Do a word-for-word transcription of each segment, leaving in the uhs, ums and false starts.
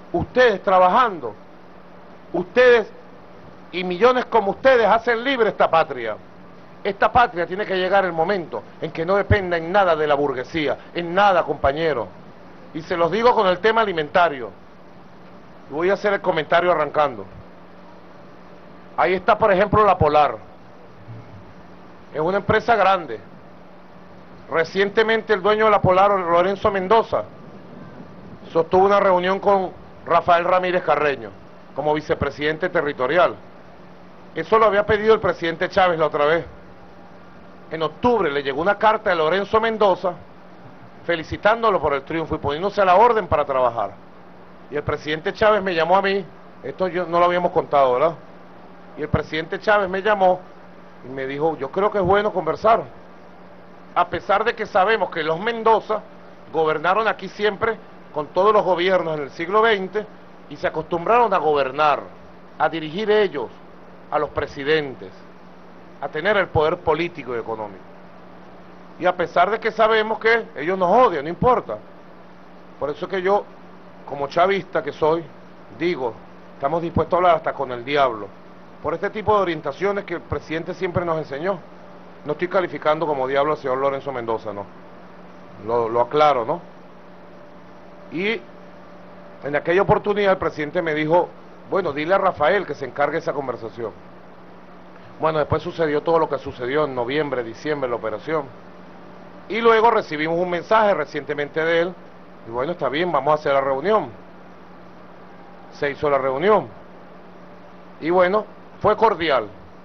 ustedes trabajando, ustedes y millones como ustedes hacen libre esta patria. Esta patria tiene que llegar el momento en que no dependa en nada de la burguesía, en nada, compañero. Y se los digo con el tema alimentario. Voy a hacer el comentario arrancando. Ahí está, por ejemplo, la Polar. Es una empresa grande. Recientemente el dueño de la Polar, Lorenzo Mendoza, sostuvo una reunión con Rafael Ramírez Carreño, como vicepresidente territorial. Eso lo había pedido el presidente Chávez la otra vez. En octubre le llegó una carta de Lorenzo Mendoza felicitándolo por el triunfo y poniéndose a la orden para trabajar. Y el presidente Chávez me llamó a mí, esto yo no lo habíamos contado, ¿verdad? Y el presidente Chávez me llamó y me dijo, yo creo que es bueno conversar. A pesar de que sabemos que los Mendoza gobernaron aquí siempre con todos los gobiernos en el siglo veinte y se acostumbraron a gobernar, a dirigir ellos a los presidentes, a tener el poder político y económico. Y a pesar de que sabemos que ellos nos odian, no importa. Por eso es que yo, como chavista que soy, digo, estamos dispuestos a hablar hasta con el diablo, por este tipo de orientaciones que el presidente siempre nos enseñó. No estoy calificando como diablo al señor Lorenzo Mendoza, no. Lo, lo aclaro, ¿no? Y en aquella oportunidad el presidente me dijo, bueno, dile a Rafael que se encargue esa conversación. Bueno, después sucedió todo lo que sucedió en noviembre, diciembre, la operación. Y luego recibimos un mensaje recientemente de él, y bueno, está bien, vamos a hacer la reunión. Se hizo la reunión. Y bueno, fue cordial.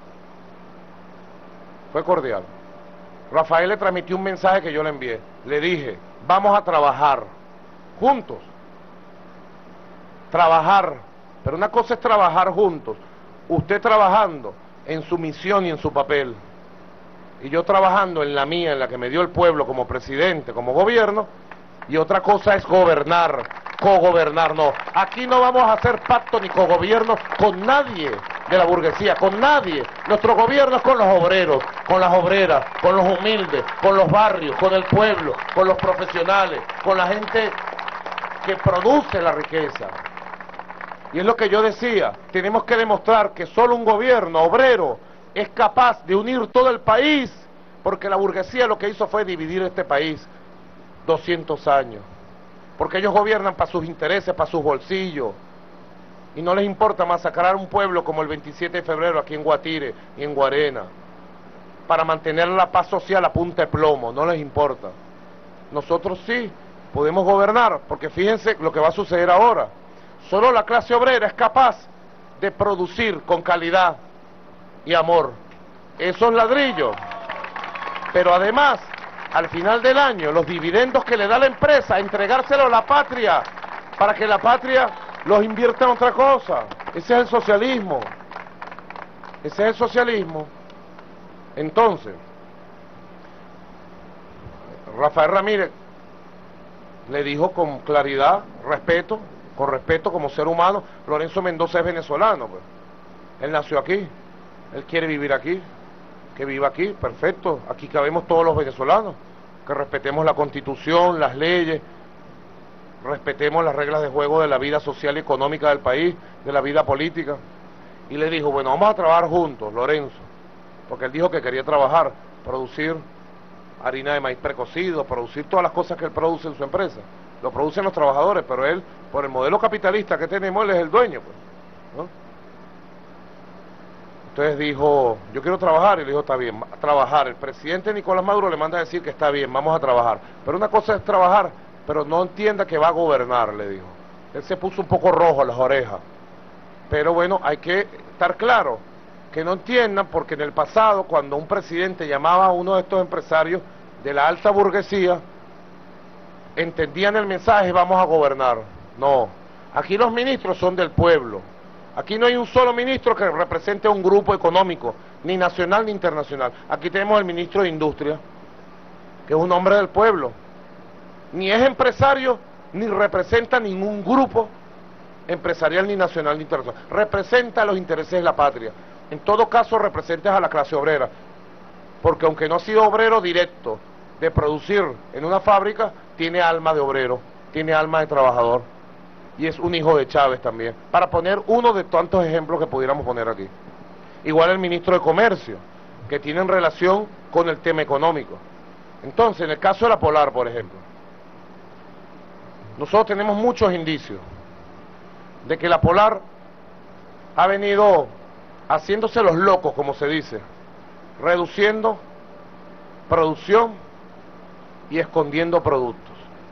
Fue cordial. Rafael le transmitió un mensaje que yo le envié. Le dije, vamos a trabajar juntos. Trabajar. Pero una cosa es trabajar juntos. Usted trabajando en su misión y en su papel. Y yo trabajando en la mía, en la que me dio el pueblo como presidente, como gobierno. Y otra cosa es gobernar, cogobernar, no. Aquí no vamos a hacer pacto ni cogobierno con nadie de la burguesía, con nadie. Nuestro gobierno es con los obreros, con las obreras, con los humildes, con los barrios, con el pueblo, con los profesionales, con la gente que produce la riqueza. Y es lo que yo decía, tenemos que demostrar que solo un gobierno obrero es capaz de unir todo el país, porque la burguesía lo que hizo fue dividir este país doscientos años, porque ellos gobiernan para sus intereses, para sus bolsillos, y no les importa masacrar un pueblo como el veintisiete de febrero aquí en Guatire y en Guarena, para mantener la paz social a punta de plomo, no les importa. Nosotros sí podemos gobernar, porque fíjense lo que va a suceder ahora. Solo la clase obrera es capaz de producir con calidad y amor esos ladrillos, pero además al final del año los dividendos que le da la empresa, entregárselos a la patria para que la patria los invierta en otra cosa. Ese es el socialismo, ese es el socialismo. Entonces Rafael Ramírez le dijo con claridad, respeto, con respeto como ser humano. Lorenzo Mendoza es venezolano, pues. Él nació aquí, él quiere vivir aquí, que viva aquí, perfecto, aquí cabemos todos los venezolanos, que respetemos la Constitución, las leyes, respetemos las reglas de juego de la vida social y económica del país, de la vida política. Y le dijo, bueno, vamos a trabajar juntos, Lorenzo, porque él dijo que quería trabajar, producir harina de maíz precocido, producir todas las cosas que él produce en su empresa. Lo producen los trabajadores, pero él, por el modelo capitalista que tenemos, él es el dueño, pues, ¿no? Entonces dijo, yo quiero trabajar, y le dijo, está bien, trabajar. El presidente Nicolás Maduro le manda a decir que está bien, vamos a trabajar. Pero una cosa es trabajar, pero no entienda que va a gobernar, le dijo. Él se puso un poco rojo a las orejas. Pero bueno, hay que estar claro, que no entiendan, porque en el pasado, cuando un presidente llamaba a uno de estos empresarios de la alta burguesía, entendían el mensaje, vamos a gobernar. No, aquí los ministros son del pueblo. Aquí no hay un solo ministro que represente a un grupo económico, ni nacional ni internacional. Aquí tenemos el ministro de Industria, que es un hombre del pueblo. Ni es empresario, ni representa ningún grupo empresarial, ni nacional ni internacional. Representa los intereses de la patria. En todo caso, representa a la clase obrera. Porque aunque no ha sido obrero directo de producir en una fábrica, tiene alma de obrero, tiene alma de trabajador. y es un hijo de Chávez también, para poner uno de tantos ejemplos que pudiéramos poner aquí. Igual el ministro de Comercio, que tienen relación con el tema económico. Entonces, en el caso de la Polar, por ejemplo, nosotros tenemos muchos indicios de que la Polar ha venido haciéndose los locos, como se dice, reduciendo producción y escondiendo productos,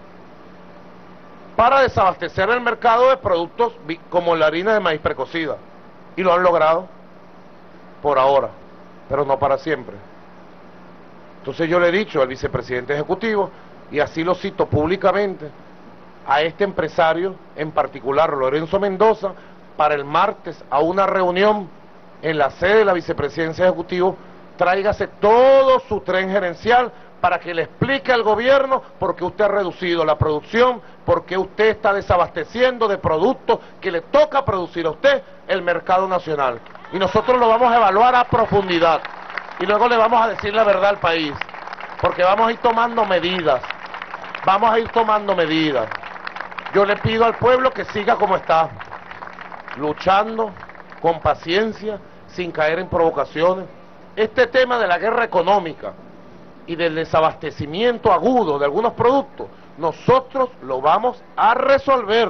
para desabastecer el mercado de productos como la harina de maíz precocida, y lo han logrado por ahora, pero no para siempre. Entonces yo le he dicho al vicepresidente ejecutivo, y así lo cito públicamente, a este empresario, en particular Lorenzo Mendoza, para el martes a una reunión en la sede de la vicepresidencia ejecutiva, tráigase todo su tren gerencial para que le explique al gobierno por qué usted ha reducido la producción, por qué usted está desabasteciendo de productos que le toca producir a usted el mercado nacional. Y nosotros lo vamos a evaluar a profundidad y luego le vamos a decir la verdad al país, porque vamos a ir tomando medidas, vamos a ir tomando medidas. Yo le pido al pueblo que siga como está, luchando con paciencia, sin caer en provocaciones. Este tema de la guerra económica y del desabastecimiento agudo de algunos productos, nosotros lo vamos a resolver.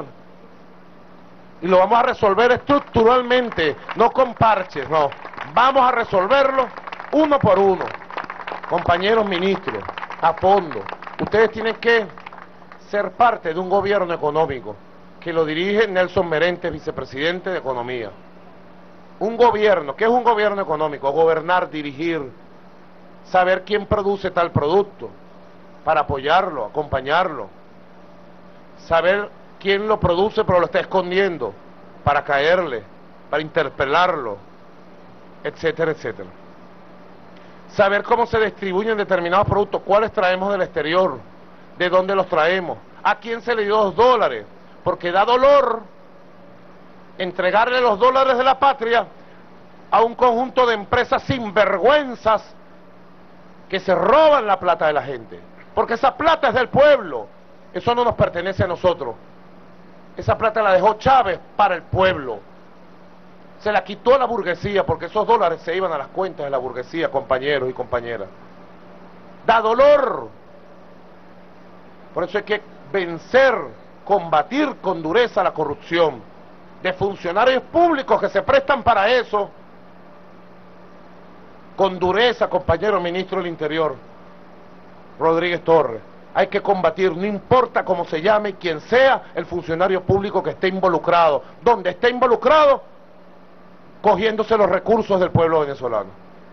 Y lo vamos a resolver estructuralmente, no con parches, no. Vamos a resolverlo uno por uno. Compañeros ministros, a fondo. Ustedes tienen que ser parte de un gobierno económico que lo dirige Nelson Merentes, vicepresidente de Economía. Un gobierno, ¿qué es un gobierno económico? Gobernar, dirigir, saber quién produce tal producto, para apoyarlo, acompañarlo, saber quién lo produce pero lo está escondiendo, para caerle, para interpelarlo, etcétera, etcétera. Saber cómo se distribuyen determinados productos, cuáles traemos del exterior, de dónde los traemos, a quién se le dio dos dólares, porque da dolor entregarle los dólares de la patria a un conjunto de empresas sinvergüenzas que se roban la plata de la gente, porque esa plata es del pueblo, eso no nos pertenece a nosotros, esa plata la dejó Chávez para el pueblo, se la quitó a la burguesía, porque esos dólares se iban a las cuentas de la burguesía, compañeros y compañeras. Da dolor, por eso hay que vencer, combatir con dureza la corrupción de funcionarios públicos que se prestan para eso, con dureza, compañero ministro del Interior, Rodríguez Torres. Hay que combatir, no importa cómo se llame y quién sea el funcionario público que esté involucrado, donde esté involucrado, cogiéndose los recursos del pueblo venezolano.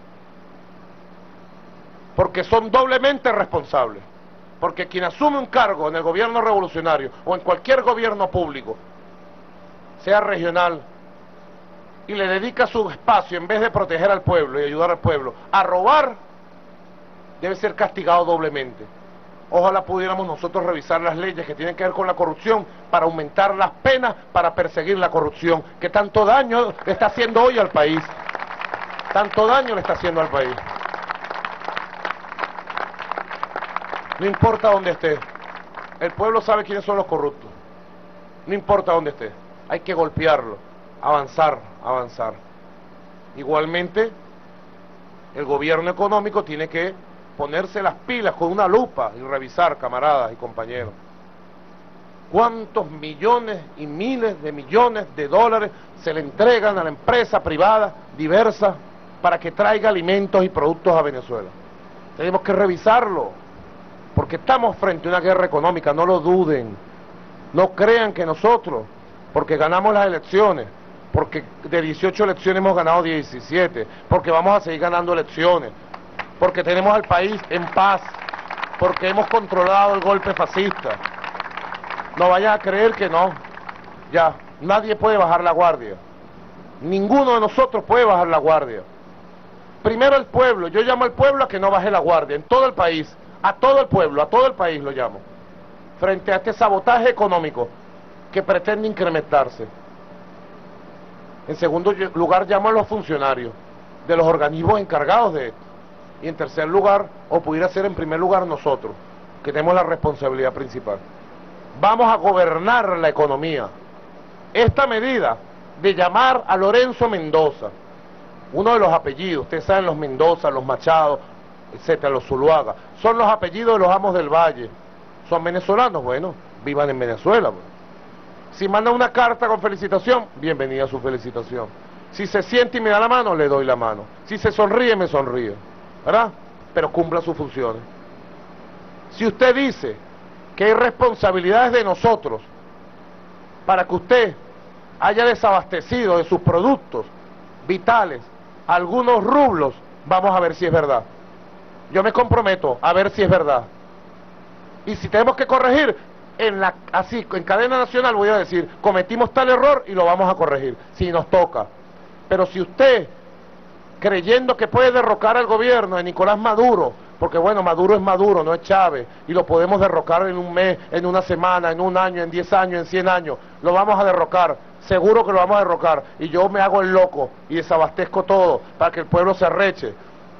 Porque son doblemente responsables. Porque quien asume un cargo en el gobierno revolucionario o en cualquier gobierno público, sea regional, y le dedica su espacio, en vez de proteger al pueblo y ayudar al pueblo, a robar, debe ser castigado doblemente. Ojalá pudiéramos nosotros revisar las leyes que tienen que ver con la corrupción para aumentar las penas para perseguir la corrupción, que tanto daño le está haciendo hoy al país. Tanto daño le está haciendo al país. No importa dónde esté, el pueblo sabe quiénes son los corruptos. No importa dónde esté, hay que golpearlo, avanzar, avanzar. Igualmente, el gobierno económico tiene que ponerse las pilas con una lupa y revisar, camaradas y compañeros, cuántos millones y miles de millones de dólares se le entregan a la empresa privada diversa para que traiga alimentos y productos a Venezuela. Tenemos que revisarlo, porque estamos frente a una guerra económica, no lo duden. No crean que nosotros, porque ganamos las elecciones, porque de dieciocho elecciones hemos ganado diecisiete, porque vamos a seguir ganando elecciones, porque tenemos al país en paz, porque hemos controlado el golpe fascista. No vayan a creer que no. Ya, nadie puede bajar la guardia. Ninguno de nosotros puede bajar la guardia. Primero el pueblo, yo llamo al pueblo a que no baje la guardia, en todo el país, a todo el pueblo, a todo el país lo llamo, frente a este sabotaje económico que pretende incrementarse. En segundo lugar, llamo a los funcionarios de los organismos encargados de esto. Y en tercer lugar, o pudiera ser en primer lugar nosotros, que tenemos la responsabilidad principal. Vamos a gobernar la economía, esta medida de llamar a Lorenzo Mendoza, uno de los apellidos, ustedes saben, los Mendoza, los Machado, etcétera, los Zuluaga, son los apellidos de los amos del Valle. ¿Son venezolanos? Bueno, vivan en Venezuela. Bueno. Si manda una carta con felicitación, bienvenida a su felicitación. Si se siente y me da la mano, le doy la mano. Si se sonríe, me sonríe, ¿verdad? Pero cumpla sus funciones. Si usted dice que hay responsabilidades de nosotros para que usted haya desabastecido de sus productos vitales algunos rublos, vamos a ver si es verdad. Yo me comprometo a ver si es verdad. Y si tenemos que corregir, en la, así, en cadena nacional voy a decir, cometimos tal error y lo vamos a corregir, si nos toca. Pero si usted, creyendo que puede derrocar al gobierno de Nicolás Maduro, porque bueno, Maduro es Maduro, no es Chávez, y lo podemos derrocar en un mes, en una semana, en un año, en diez años, en cien años, lo vamos a derrocar, seguro que lo vamos a derrocar, y yo me hago el loco y desabastezco todo para que el pueblo se arreche.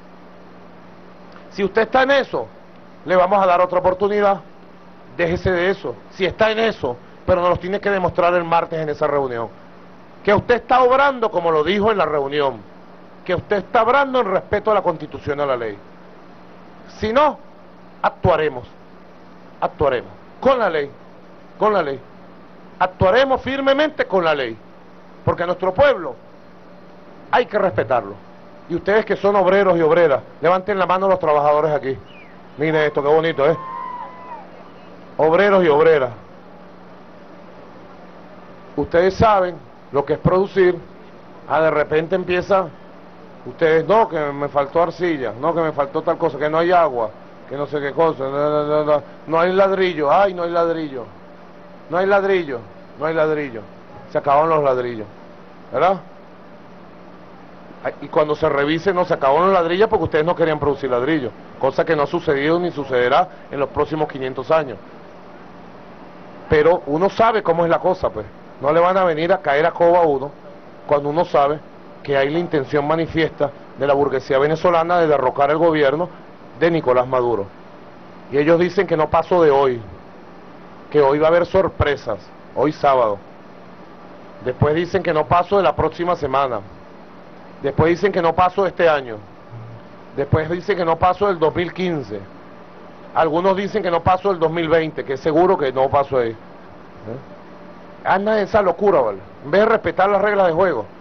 Si usted está en eso, le vamos a dar otra oportunidad. Déjese de eso, si está en eso, pero nos lo tiene que demostrar el martes en esa reunión. Que usted está obrando como lo dijo en la reunión, que usted está obrando en respeto a la Constitución y a la ley. Si no, actuaremos, actuaremos, con la ley, con la ley. Actuaremos firmemente con la ley, porque a nuestro pueblo hay que respetarlo. Y ustedes que son obreros y obreras, levanten la mano los trabajadores aquí. Miren esto, qué bonito, ¿eh? Obreros y obreras, ustedes saben lo que es producir. Ah, de repente empieza, ustedes, no, que me faltó arcilla, no, que me faltó tal cosa, que no hay agua, que no sé qué cosa, no, no, no, no, no hay ladrillo, ay, no hay ladrillo, no hay ladrillo, no hay ladrillo, se acabaron los ladrillos, ¿verdad? Y cuando se revise, no, se acabaron los ladrillos porque ustedes no querían producir ladrillos, cosa que no ha sucedido ni sucederá en los próximos quinientos años. Pero uno sabe cómo es la cosa, pues. No le van a venir a caer a coba a uno cuando uno sabe que hay la intención manifiesta de la burguesía venezolana de derrocar el gobierno de Nicolás Maduro. Y ellos dicen que no pasó de hoy, que hoy va a haber sorpresas, hoy sábado. Después dicen que no paso de la próxima semana. Después dicen que no paso de este año. Después dicen que no paso del dos mil quince. Algunos dicen que no paso del dos mil veinte, que es seguro que no paso ahí. ¿Eh? Anda en esa locura, ¿vale? En vez de respetar las reglas de juego.